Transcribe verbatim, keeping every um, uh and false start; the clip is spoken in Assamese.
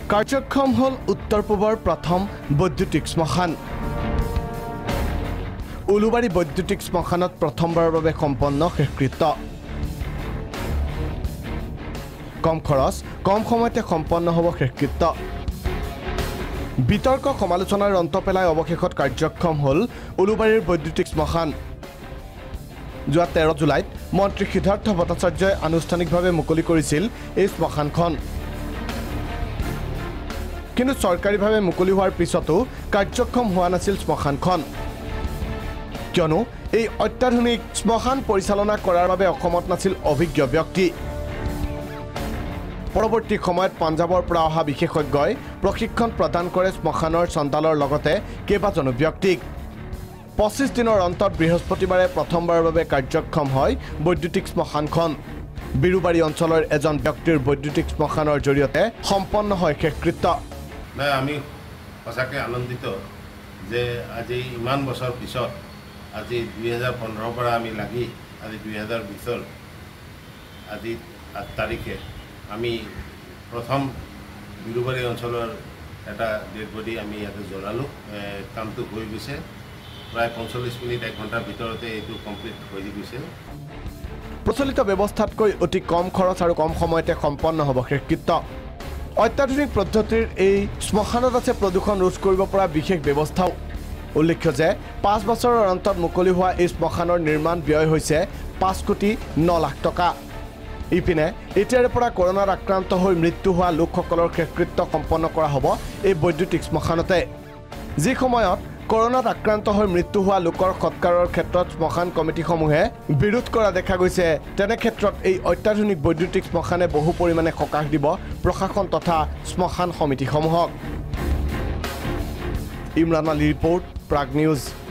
কাৰ্যক্ষম হল উত্তৰ পূবৰ প্ৰথম বৈদ্যুতিক শ্মশান উলুবাৰী বৈদ্যুতিক শ্মশানত প্ৰথমবাৰৰ বাবে সম্পন্ন শেষকৃত্য কম খৰচ কম সময়তে সম্পন্ন হ'ব শেষকৃত্য বিতৰ্ক সমালোচনাৰ অন্ত পেলাই অৱশেষত কাৰ্যক্ষম হল উলুবাৰীৰ বৈদ্যুতিক শ্মশান যোৱা তেৰ জুলাইত মন্ত্ৰী সিদ্ধাৰ্থ ভট্টাচাৰ্যই আনুষ্ঠানিকভাৱে মুকলি কৰিছিল এই শ্মশানখন কিন্তু চৰকাৰীভাৱে মুকলি হোৱাৰ পিছতো কাৰ্যক্ষম হোৱা নাছিল শ্মশানখন কিয়নো এই অত্যাধুনিক শ্মশান পৰিচালনা কৰাৰ বাবে অসমত নাছিল অভিজ্ঞ ব্যক্তি পৰৱৰ্তী সময়ত পঞ্জাবৰ পৰা অহা বিশেষজ্ঞই প্ৰশিক্ষণ প্ৰদান কৰে শ্মশানৰ সঞ্চালৰ লগতে কেইবাজনো ব্যক্তিক পঁচিছ দিনৰ অন্তত বৃহস্পতিবাৰে প্ৰথমবাৰৰ বাবে কাৰ্যক্ষম হয় বৈদ্যুতিক শ্মশানখন বিৰুবাৰী অঞ্চলৰ এজন ব্যক্তিৰ বৈদ্যুতিক শ্মশানৰ জৰিয়তে সম্পন্ন হয় শেষকৃত্য নাই আমি সঁচাকৈ আনন্দিত যে আজি ইমান বছৰ পিছত আজি দুই হাজাৰ পোন্ধৰৰ পৰা আমি লাগি আজি দুই হাজাৰ বিছৰ আজি আঠ তাৰিখে আমি প্ৰথম বিৰুবাৰী অঞ্চলৰ এটা ডেড বডি আমি ইয়াতে জ্বলালোঁ কামটো হৈ গৈছে প্ৰায় পঞ্চল্লিছ মিনিট এক ঘণ্টাৰ ভিতৰতে এইটো কমপ্লিট হৈ গৈছে প্ৰচলিত ব্যৱস্থাতকৈ অতি কম খৰচ আৰু কম সময়তে সম্পন্ন হ'ব শেষকৃত্য অত্যাধুনিক পদ্ধতিৰ এই শ্মশানত আছে প্ৰদূষণ ৰোধ কৰিব পৰা বিশেষ ব্যৱস্থাও উল্লেখ্য যে পাঁচ বছৰৰ অন্তত মুকলি হোৱা এই শ্মশানৰ নিৰ্মাণ ব্যয় হৈছে পাঁচ কোটি ন লাখ টকা ইপিনে এতিয়াৰে পৰা কৰোনাত আক্ৰান্ত হৈ মৃত্যু হোৱা লোকসকলৰ শেষকৃত্য সম্পন্ন কৰা হ'ব এই বৈদ্যুতিক শ্মশানতে যি সময়ত কৰোনাত আক্ৰান্ত হৈ মৃত্যু হোৱা লোকৰ সৎকাৰৰ ক্ষেত্ৰত শ্মশান কমিটিসমূহে বিৰোধ কৰা দেখা গৈছে তেনে ক্ষেত্ৰত এই অত্যাধুনিক বৈদ্যুতিক শ্মশানে বহু পৰিমাণে সকাহ দিব প্ৰশাসন তথা শ্মশান সমিতিসমূহক ইমৰান আলী ৰিপৰ্ট প্ৰাগ নিউজ